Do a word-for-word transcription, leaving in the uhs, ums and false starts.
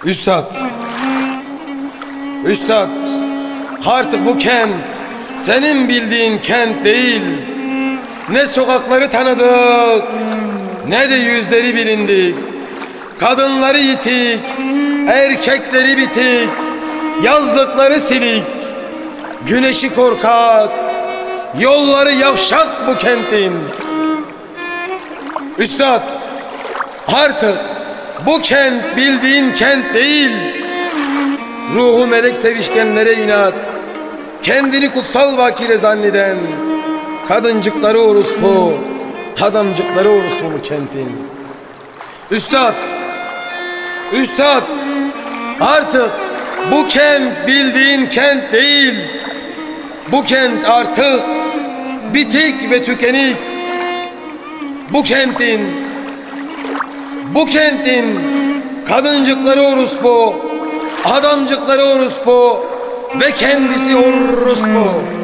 Üstad, Üstad, artık bu kent senin bildiğin kent değil. Ne sokakları tanıdık, ne de yüzleri bilindik. Kadınları yitik, erkekleri bitik, yazlıkları silik, güneşi korkak, yolları yavşak bu kentin. Üstad, artık bu kent bildiğin kent değil. Ruhu melek sevişkenlere inat, kendini kutsal bakire zanneden, kadıncıkları orospu, adamcıkları orospu bu kentin. Üstad, Üstad, artık bu kent bildiğin kent değil. Bu kent artık bitik ve tükenik. Bu kentin, bu kentin kadıncıkları orospu, adamcıkları orospu ve kendisi orospu.